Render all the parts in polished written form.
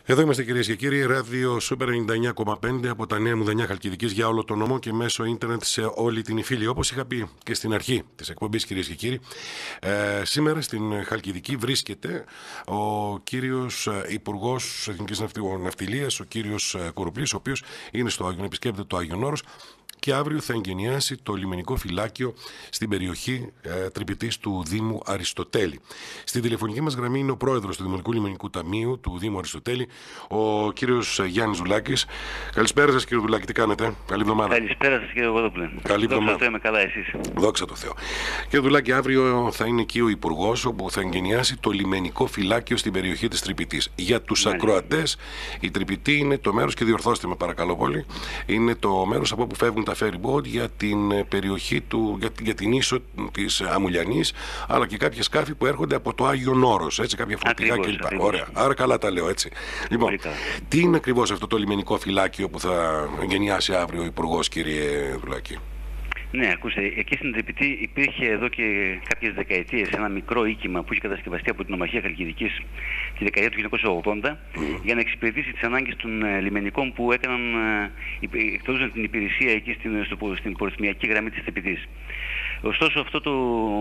Εδώ είμαστε κυρίες και κύριοι, ράδιο Super 99,5 από τα Νέα Μουδανιά Χαλκιδικής για όλο τον νομό και μέσω ίντερνετ σε όλη την Ιφίλιο. Όπως είχα πει και στην αρχή της εκπομπής, κυρίες και κύριοι, σήμερα στην Χαλκιδική βρίσκεται ο κύριος Υπουργός Εθνικής Ναυτιλίας, ο κύριος Κοροπλής, ο οποίος είναι στο Άγιον, επισκέπτεται το Άγιον Όρος. Και αύριο θα εγκαινιάσει το λιμενικό φυλάκιο στην περιοχή Τρυπητής του Δήμου Αριστοτέλη. Στην τηλεφωνική μας γραμμή είναι ο πρόεδρος του Δημοτικού Λιμενικού Ταμείου του Δήμου Αριστοτέλη, ο κύριος Γιάννης Δουλάκης. Καλησπέρα σας, κύριε Δουλάκη, τι κάνετε? Καλή εβδομάδα. Καλησπέρα σας, κύριε Γοδόπουλε. Καλή εβδομάδα. Δόξα τω Θεώ, είμαι καλά, εσείς? Δόξα τω Θεώ. Κύριε Δουλάκη, αύριο θα είναι εκεί ο Υπουργός, όπου θα εγκαινιάσει το λιμενικό φυλάκιο στην περιοχή της Τρυπητής. Για τους ακροατές, η Τρυπητή είναι το μέρος, και διορθώστε με παρακαλώ πολύ, είναι το μέρος από όπου φεύγουν τα ferry boat για την περιοχή για την ίσο της Αμουλιανής, αλλά και κάποια σκάφη που έρχονται από το Άγιον Όρος, έτσι, κάποια φορτηγά κλπ. Ωραία, άρα καλά τα λέω, έτσι. Λοιπόν, τι είναι ακριβώς αυτό το λιμενικό φυλάκιο που θα εγκαινιάσει αύριο ο Υπουργός, κύριε Δουλάκη? Ναι, ακούστε, εκεί στην Τρυπητή υπήρχε εδώ και κάποιες δεκαετίες ένα μικρό οίκημα που είχε κατασκευαστεί από την Ομαχία Χαλκιδικής τη δεκαετία του 1980 για να εξυπηρετήσει τις ανάγκες των λιμενικών που εκτελούσαν την υπηρεσία εκεί στην πορισμιακή γραμμή της Τρυπητής. Ωστόσο, αυτό το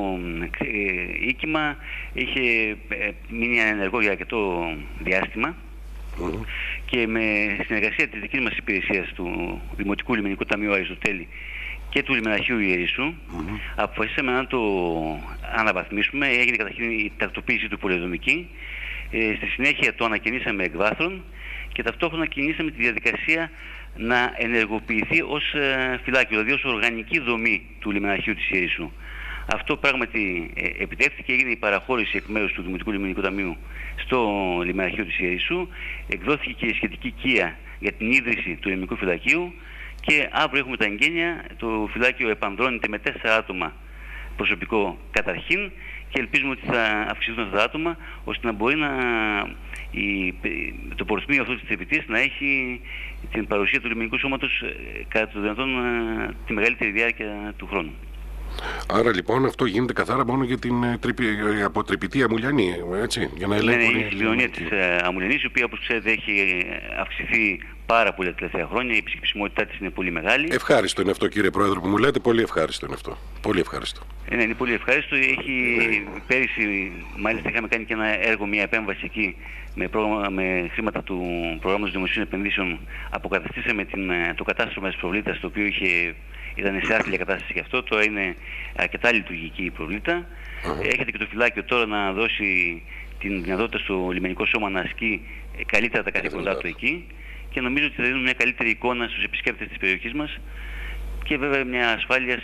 οίκημα είχε μείνει ανενεργό για αρκετό διάστημα και με συνεργασία της δικής μας υπηρεσίας του Δημοτικού Λιμενικού Ταμείου Αριστοτέλη και του Λιμεναρχείου Ιερισσού, αποφασίσαμε να το αναβαθμίσουμε. Έγινε καταρχήν η τακτοποίηση του πολεοδομική, στη συνέχεια το ανακαινήσαμε εκ βάθρων και ταυτόχρονα κινήσαμε τη διαδικασία να ενεργοποιηθεί ως φυλάκιο, δηλαδή ως οργανική δομή του Λιμεναρχείου της Ιερισσού. Αυτό πράγματι επιτεύχθηκε, έγινε η παραχώρηση εκ μέρους του Δημοτικού Λιμενικού Ταμείου στο Λιμεναρχείο της Ιερισσού, εκδόθηκε και η σχετική κία για την ίδρυση του λιμενικού φυλακίου. Και αύριο έχουμε τα εγγένεια, το φυλάκιο επανδρώνεται με 4 άτομα προσωπικό καταρχήν και ελπίζουμε ότι θα αυξηθούν αυτά τα άτομα ώστε να μπορεί το πορισμείο αυτό της Τρυπητής να έχει την παρουσία του λιμενικού σώματος κατά το δυνατόν τη μεγαλύτερη διάρκεια του χρόνου. Άρα λοιπόν αυτό γίνεται καθαρά μόνο για την από Τρυπητή Αμουλιανή, έτσι, για να ελέγχουν. Είναι η κοινωνία της Αμουλιανής, η οποία όπως ξέρετε έχει αυξηθεί πάρα πολύ τα τελευταία χρόνια, η επισκεψιμότητά της είναι πολύ μεγάλη. Ευχάριστο είναι αυτό, κύριε Πρόεδρε, που μου λέτε, πολύ ευχάριστο είναι αυτό. Πολύ ευχάριστο. Ναι, είναι πολύ ευχάριστο. Πέρυσι μάλιστα είχαμε κάνει και ένα έργο, μια επέμβαση εκεί με χρήματα του προγράμματος δημοσίων επενδύσεων. Αποκαταστήσαμε το κατάστρωμα της Προβλήτας, το οποίο ήταν σε άθλια κατάσταση γι' αυτό, τώρα είναι αρκετά λειτουργική η Προβλήτα. Έχετε και το φυλάκιο τώρα να δώσει την δυνατότητα στο λιμενικό σώμα να ασκεί καλύτερα τα καθήκοντά του εκεί και νομίζω ότι θα δίνουν μια καλύτερη εικόνα στους επισκέπτες της περιοχής μας και βέβαια μια ασφάλεια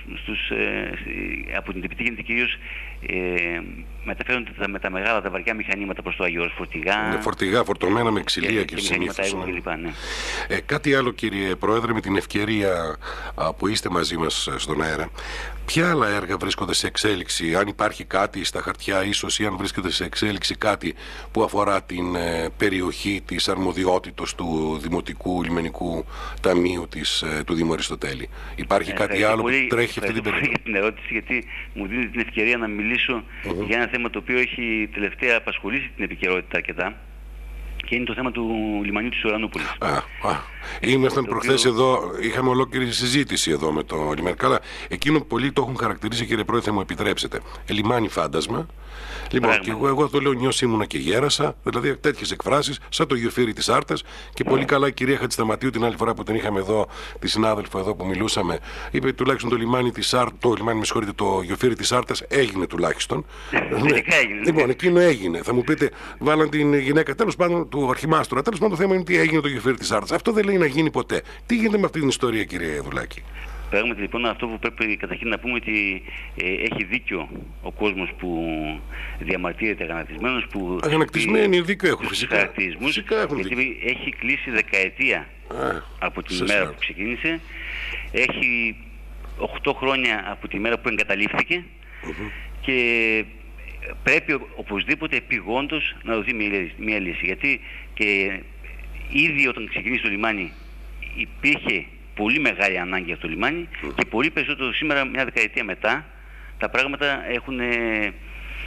από την Τρυπητή γίνεται κυρίως μεταφέρονται με τα μεγάλα, τα βαριά μηχανήματα προς το Άγιο Όρος, φορτηγά φορτωμένα με ξυλία και συνήθως. Ναι. Κάτι άλλο, κύριε Πρόεδρε, με την ευκαιρία που είστε μαζί μας στον αέρα, ποια άλλα έργα βρίσκονται σε εξέλιξη, αν υπάρχει κάτι στα χαρτιά ίσως, ή αν βρίσκεται σε εξέλιξη κάτι που αφορά την περιοχή της αρμοδιότητος του Δημοτικού Λιμενικού Ταμείου του Δήμου Αριστοτέλη? Υπάρχει κάτι άλλο που τρέχει αυτή την περίοδο? Για την ερώτηση, γιατί μου δίνει την ευκαιρία να μιλήσω για ένα θέμα το οποίο έχει τελευταία απασχολήσει την επικαιρότητα αρκετά, και είναι το θέμα του λιμανιού της Ουρανούπολης. Ήμασταν προχθές εδώ, είχαμε ολόκληρη συζήτηση εδώ με το λιμάνι. Καλά, εκείνο που πολλοί το έχουν χαρακτηρίσει, κύριε Πρόεδρε, θα μου επιτρέψετε, λιμάνι φάντασμα. Λοιπόν, και εγώ το λέω, νιώσει ήμουνα και γέρασα, δηλαδή τέτοιες εκφράσεις, σαν το γιοφύρι της Άρτας. Και πολύ καλά η κυρία Χατζησταματίου την άλλη φορά που την είχαμε εδώ, τη συνάδελφο εδώ που μιλούσαμε, είπε τουλάχιστον το λιμάνι της Άρτας, το γιοφύρι της Άρτας έγινε τουλάχιστον. Λοιπόν, εκείνο έγινε. Θα μου πείτε, βάλαν την γυναίκα, τέλος πάντων, του αρχιμάστορα. Τέλος πάντων, το θέμα είναι τι έγινε το γιοφύρι της Άρτας. Αυτό δεν λέει να γίνει ποτέ. Τι γίνεται με αυτή την ιστορία, κύριε Δουλάκη? Πράγματι λοιπόν, αυτό που πρέπει καταρχήν να πούμε ότι έχει δίκιο ο κόσμος που διαμαρτύρεται αγανακτισμένος, που αγανακτισμένοι δίκιο έχουν φυσικά. Γιατί έχει κλείσει δεκαετία από την ημέρα που ξεκίνησε, έχει 8 χρόνια από τη μέρα που εγκαταλείφθηκε και πρέπει οπωσδήποτε επειγόντως να δοθεί μια λύση, γιατί και ήδη όταν ξεκινήσει το λιμάνι υπήρχε πολύ μεγάλη ανάγκη για το λιμάνι και πολύ περισσότερο σήμερα, μια δεκαετία μετά, τα πράγματα έχουν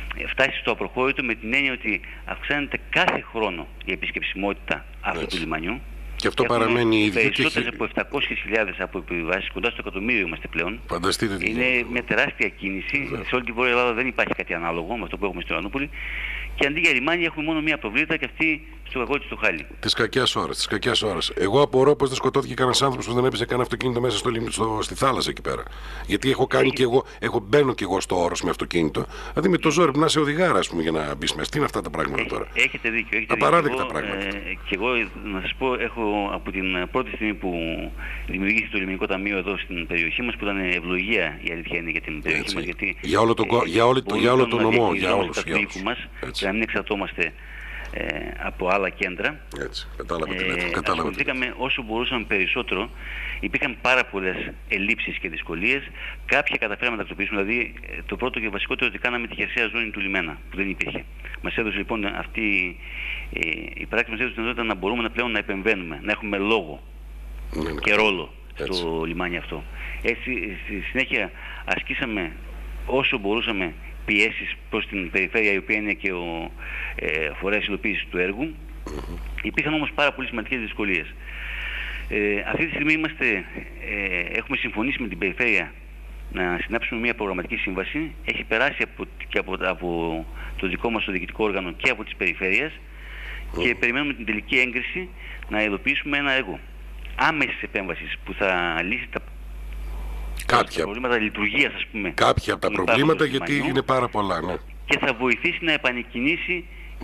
φτάσει στο απροχώρητο με την έννοια ότι αυξάνεται κάθε χρόνο η επισκεψιμότητα αυτού του λιμανιού. Και αυτό παραμένει ίδιο. Περισσότερες από 700.000 από επιβάσεις, κοντά στο εκατομμύριο είμαστε πλέον. Φανταστείτε. Είναι μια τεράστια κίνηση. Σε όλη τη Βόρεια Ελλάδα δεν υπάρχει κάτι ανάλογο με αυτό που έχουμε στην Ουρανούπολη. Και αντί για λιμάνι έχουμε μόνο μία προβλήτα και αυτή στο Κακότη στο Χάλι. Τη κακιά ώρα. Εγώ απορώ πως δεν σκοτώθηκε κανένας άνθρωπος που δεν έπαιζε κανένα αυτοκίνητο μέσα στη θάλασσα εκεί πέρα. Γιατί έχω κάνει και εγώ, μπαίνω και εγώ στο όρος με αυτοκίνητο. Δηλαδή με το ζόρι που να είσαι οδηγάρα, ας πούμε, για να μπει μέσα. Τι είναι αυτά τα πράγματα τώρα. Έχετε δίκιο. Απαράδεκτα πράγματα. Και εγώ να σας πω, έχω από την πρώτη στιγμή που δημιουργήθηκε το Λιμενικό Ταμείο εδώ στην περιοχή μας, που ήταν ευλογία η αλήθεια είναι για την περιοχή μας. Γιατί για όλο τον νομό, για όλους. Και να μην εξαρτώμαστε από άλλα κέντρα. Έτσι, κατάλαβα. Ασχοληθήκαμε όσο μπορούσαμε περισσότερο. Υπήρχαν πάρα πολλές ελλείψεις και δυσκολίες. Κάποια καταφέραμε να τα εκτοπίσουμε. Δηλαδή, το πρώτο και βασικότερο ότι κάναμε τη χερσαία ζώνη του λιμένα, που δεν υπήρχε. Μας έδωσε λοιπόν αυτή η πράξη, μας έδωσε την δυνατότητα να μπορούμε πλέον να επεμβαίνουμε, να έχουμε λόγο και ρόλο στο λιμάνι αυτό. Έτσι, στη συνέχεια ασκήσαμε όσο μπορούσαμε πιέσεις προς την περιφέρεια, η οποία είναι και ο φορέας υλοποίησης του έργου. Υπήρχαν όμως πάρα πολύ σημαντικές δυσκολίες. Αυτή τη στιγμή έχουμε συμφωνήσει με την περιφέρεια να συνάψουμε μια προγραμματική σύμβαση. Έχει περάσει από το δικό μας το διοικητικό όργανο και από τις περιφέρειες και περιμένουμε την τελική έγκριση να υλοποιήσουμε ένα έργο άμεσης επέμβασης που θα λύσει τα προβλήματα λειτουργίας, ας πούμε. Κάποια από τα προβλήματα, γιατί είναι πάρα πολλά, ναι. Και θα βοηθήσει να επανεκκινήσει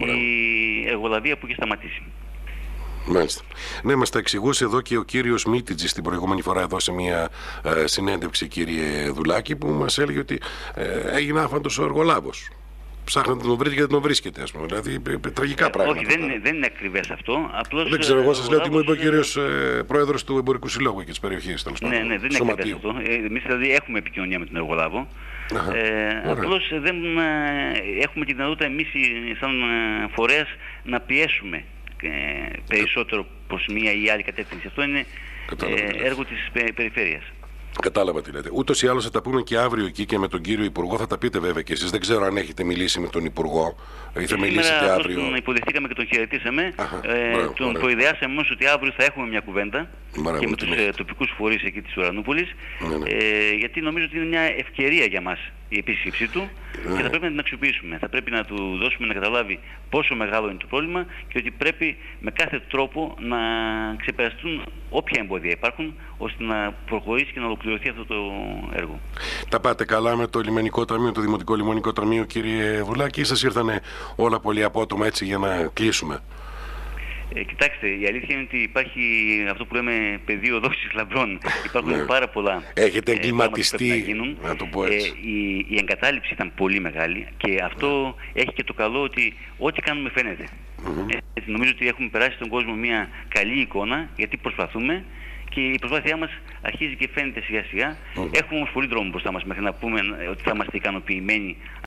η εργολαβία που έχει σταματήσει. Μάλιστα. Ναι, μας τα εξηγούσε εδώ και ο κύριος Μίτιτζης την προηγούμενη φορά εδώ σε μια συνέντευξη, κύριε Δουλάκη, που μας έλεγε ότι έγινε άφαντος ο εργολάβος. Ψάχνετε να τον βρείτε και δεν τον βρίσκεται, ας πούμε. Δηλαδή, τραγικά πράγματα. Όχι, δεν είναι ακριβές αυτό. Απλώς, δεν ξέρω, εγώ σας λέω ότι μου είπε ο κύριος πρόεδρος του Εμπορικού Συλλόγου και της περιοχής. Ναι, δεν είναι ακριβές αυτό. Εμείς δηλαδή έχουμε επικοινωνία με τον εργολάβο. Απλώς δεν έχουμε τη δυνατότητα εμείς σαν φορέας να πιέσουμε περισσότερο προς μία ή άλλη κατεύθυνση. Αυτό είναι έργο της περιφέρειας. Κατάλαβα τι λέτε. Ούτως ή άλλως θα τα πούμε και αύριο εκεί και με τον κύριο Υπουργό. Θα τα πείτε βέβαια και εσείς. Δεν ξέρω αν έχετε μιλήσει με τον Υπουργό ή θα μιλήσετε αύριο. Τον υποδεχτήκαμε και τον χαιρετήσαμε. Τον προειδεάσαμε όμως ότι αύριο θα έχουμε μια κουβέντα και με τους τοπικούς φορείς εκεί της Ουρανούπολης. Γιατί νομίζω ότι είναι μια ευκαιρία για μας η επίσκεψή του και θα πρέπει να την αξιοποιήσουμε. Θα πρέπει να του δώσουμε να καταλάβει πόσο μεγάλο είναι το πρόβλημα και ότι πρέπει με κάθε τρόπο να ξεπεραστούν όποια εμπόδια υπάρχουν ώστε να προχωρήσει και να ολοκληρωθεί αυτό το έργο. Τα πάτε καλά με το Λιμενικό Ταμείο, το Δημοτικό Λιμενικό Ταμείο, κύριε Βουλάκη, ή σας ήρθανε όλα πολύ απότομα έτσι για να κλείσουμε? Κοιτάξτε, η αλήθεια είναι ότι υπάρχει αυτό που λέμε πεδίο δόξης λαμπρών. Υπάρχουν πάρα πολλά. Έχετε εγκληματιστεί, να το πω έτσι. Η εγκατάλειψη ήταν πολύ μεγάλη και αυτό έχει και το καλό ότι ό,τι κάνουμε φαίνεται. Νομίζω ότι έχουμε περάσει στον κόσμο μια καλή εικόνα, γιατί προσπαθούμε και η προσπάθειά μας αρχίζει και φαίνεται σιγά σιγά. Έχουμε όμως πολύ δρόμο μπροστά μας μέχρι να πούμε ότι θα είμαστε ικανοποιημένοι